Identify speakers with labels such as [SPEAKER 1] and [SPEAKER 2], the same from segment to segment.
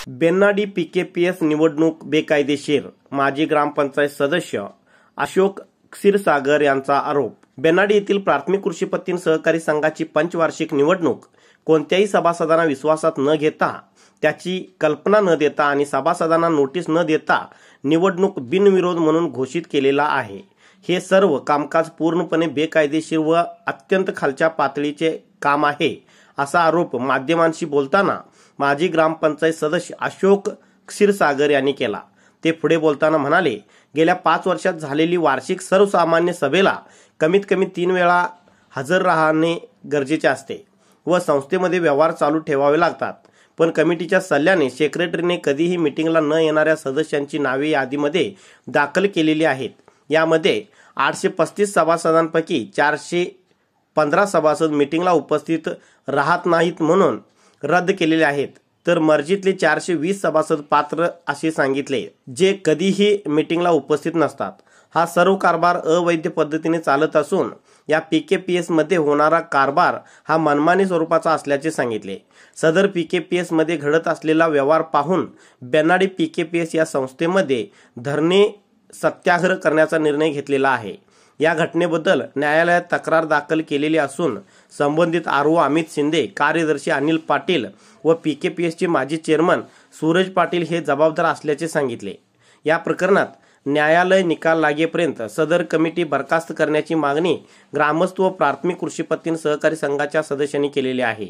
[SPEAKER 1] बेन्नाडी पीकेपीएस निवडणूक बेकायदेशीर, माजी ग्रामपंचायत सदस्य अशोक क्षीरसागर यांचा आरोप। बेन्नाडी येथील प्राथमिक कृषी पत्ती सहकारी संघाची पंचवार्षिक निवडणूक कोणत्याही सभासदांना विश्वासात न घेता, त्याची कल्पना न देता आणि सभासदांना नोटीस न देता निवडणूक बिनविरोध म्हणून घोषित केलेला आहे। हे सर्व कामकाज पूर्णपणे बेकायदेशीर व अत्यंत खालच्या पातळीचे काम आहे, असा आरोप माध्यमांशी बोलताना माजी ग्रामपंचायत सदस्य अशोक क्षीरसागर यांनी केला। ते पुढे बोलताना म्हणाले, गेल्या 5 वर्षात झालेली वार्षिक सर्वसामान्य सभेला कमीत कमी 3 वेळा हजर राहणे गरजेचे असते व संस्थेमध्ये व्यवहार चालू ठेवावे लागतात। पण कमिटीच्या सल्ल्याने सेक्रेटरीने कधीही मीटिंगला न येणाऱ्या सदस्यांची नावे यादीमध्ये दाखल केलेली आहेत। यामध्ये 835 सभासदांपैकी 415 सभासद मीटिंगला उपस्थित राहत नाहीत म्हणून रद्द केलेले आहेत, तर मर्जीतले 420 सभासद पात्र असे सांगितले, जे कधीही मीटिंगला उपस्थित नसतात। हा सर्व कारभार अवैध पद्धतीने चालत असून या पीकेपीएस मध्ये होणारा कारभार हा मनमानी स्वरूपाचा असल्याचे सांगितले। सदर पीकेपीएस मध्ये घडत असलेला व्यवहार पाहून बेन्नाडी पीकेपीएस या संस्थेमध्ये धरणे सत्याग्रह करण्याचा निर्णय घेतलेला आहे। या घटनेबद्दल न्यायालयात तक्रार दाखल केलेली असून संबंधित आरओ अमित शिंदे, कार्यदर्शी अनिल पाटील व पीकेपीएसचे माजी चेअरमन सूरज पाटील हे जबाबदार असल्याचे सांगितले। या प्रकरणात न्यायालय निकाल लागेपर्यंत सदर कमिटी बरखास्त करण्याची मागणी ग्रामस्थ व प्राथमिक कृषी पत्ती सहकारी संघाच्या सदस्यांनी केलेली आहे।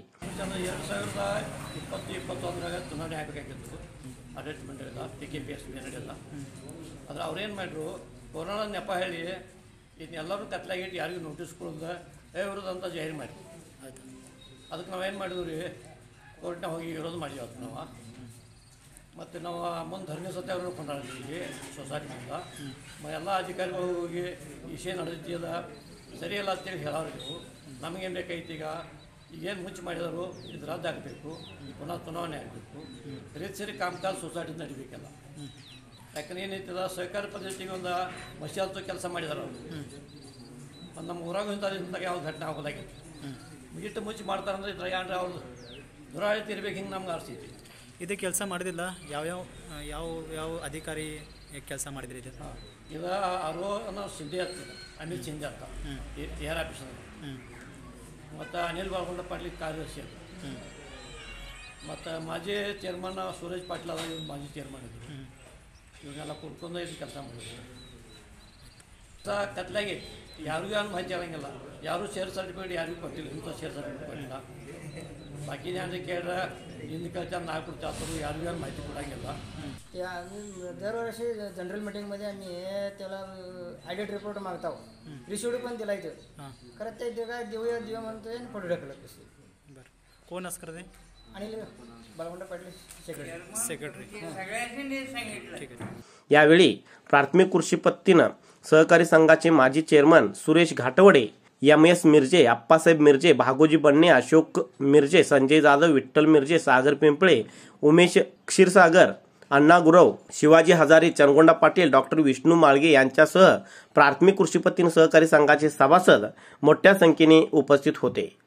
[SPEAKER 2] ಕೊರೋನಾ ನೆಪ ಹೇಳಿ ಇದನ್ನೆಲ್ಲರೂ ಕತ್ಲಾಗಿಟ್ಟು ಯಾರಿಗೂ ನೋಟಿಸ್ ಕೊಡೋದು ವಿರೋಧ ಅಂತ ಜಾಹಿರ್ ಮಾಡಿ ಆಯ್ತು। ಅದಕ್ಕೆ ನಾವೇನು ಮಾಡಿದ್ವಿ ರೀ, ಕೋರ್ಟ್ನಾಗ ಹೋಗಿ ವಿರೋಧ ಮಾಡಿದ್ವಿ ಅದಕ್ಕೆ ನಾವು। ಮತ್ತು ನಾವು ಮುಂದೆ ಧರಣಿ ಸತ್ಯಾಗ್ರಹ ಕೊಂಡಾಡಿದ್ವಿ ಸೊಸೈಟಿಯಿಂದ। ಎಲ್ಲ ಅಧಿಕಾರಿಗಳು ಹೋಗಿ ವಿಷಯ ನಡೆದಿಲ್ಲ, ಸರಿಯಲ್ಲ ಅಂತೇಳಿ ಹೇಳೋರು। ನಮಗೇನು ಬೇಕಾಯ್ತು, ಈಗೇನು ಮುಂಚೆ ಮಾಡಿದರು ಇದು ರದ್ದು ಆಗಬೇಕು, ಪುನಃ ಚುನಾವಣೆ ಆಗಬೇಕು, ಸರಿ ಕಾಮಕಾಜ ಸೊಸೈಟಿ ನಡಿಬೇಕಲ್ಲ। ಯಾಕಂದ್ರೆ ಏನೈತಿಲ್ಲ, ಸಹಕಾರ ಪದ್ಧತಿಗೆ ಒಂದು ಮಸಾಲతో ಕೆಲಸ ಮಾಡಿದಾರೆ ಅವರು। ನಮ್ಮ ಊರಾಗ ಇಂಥಾಗ ಯಾವ ಘಟನೆ ಆಗೋದಾಗಿತ್ತು, ಇಟ್ಟು ಮುಚ್ಚಿ ಮಾಡ್ತಾರಂದ್ರೆ ಇದ್ರ ಏನ್ರ ಅವ್ರದ್ದು ದುರಾಡಳಿತ ಇರ್ಬೇಕು, ಹಿಂಗೆ ನಮ್ಗೆ ಅನಿಸ್ತೈತಿ।
[SPEAKER 3] ಇದು ಕೆಲಸ ಮಾಡಿದಿಲ್ಲ, ಯಾವ ಯಾವ ಅಧಿಕಾರಿ ಕೆಲಸ ಮಾಡಿದ್ರಿ ಇದು?
[SPEAKER 2] ಇದು ಅರೋ ಅನ್ನೋ ಶಿಂದೆ ಆಗ್ತದೆ, ಅಮಿತ್ ಶಿಂದೆ ಅಂತ ಏರ್ ಆಫೀಸರ್, ಮತ್ತು ಅನಿಲ್ ಬಾಲ್ಗೊಂಡ ಪಾಟೀಲ್ ಕಾರ್ಯದರ್ಶಿ ಅಂತ, ಮತ್ತು ಮಾಜಿ ಚೇರ್ಮನ್ ಸೂರಜ್ ಪಾಟೀಲ್ ಅದ, ಇವ್ರು ಮಾಜಿ ಚೇರ್ಮನ್ ಇದ್ರು। ಇವನ್ನೆಲ್ಲ ಕುಡ್ಕೊಂಡು ಇದು ಕೆಲಸ ಮಾಡಿದ್ರು। ಕತ್ಲಾಗಿ ಯಾರಿಗೂ ಏನು ಮಾಹಿತಿ ಆಗಂಗಿಲ್ಲ, ಯಾರೂ ಶೇರ್ ಸರ್ಟಿಫಿಕೇಟ್ ಯಾರಿಗೂ ಕೊಟ್ಟಿಲ್ಲ, ಇಂಥ ಶೇರ್ ಸರ್ಟಿಫಿಕೇಟ್ ಕೊಟ್ಟಿಲ್ಲ। बाकी ज्यांचे केळ इंडिकाच्या नागपूरच्या आतून यार माहिती पडांगिಲ್ಲ।
[SPEAKER 4] दरवर्षी जनरल मीटिंगमध्ये आम्ही त्याला ऑडिट रिपोर्ट मागतो, रिसिव्ड पण दिला इथं, खरं ते देऊया म्हणतोय, फोटो ढकलत कसे।
[SPEAKER 3] बरं, कोण असं करते?
[SPEAKER 4] अनिल बालगोंडा पाटील
[SPEAKER 3] सेक्रेटरी। ठीक आहे।
[SPEAKER 1] यावेळी प्राथमिक कृषी पत्तीनं सहकारी संघाचे माजी chairman Suresh Ghatwade, M S. Mirje, Appasaheb Mirje, Bhagoji Banne, Ashok Mirje, Sanjay Jadhav, Vitthal Mirje, Sagar Pimple, Umesh Kshirsagar, Anna Gurav, Shivaji Hazare, Changonda Patil, doctor Vishnu Malge यांच्यासह प्राथमिक कृषी पत्ती सहकारी संघाचे सभासद मोठ्या संख्येने उपस्थित होते।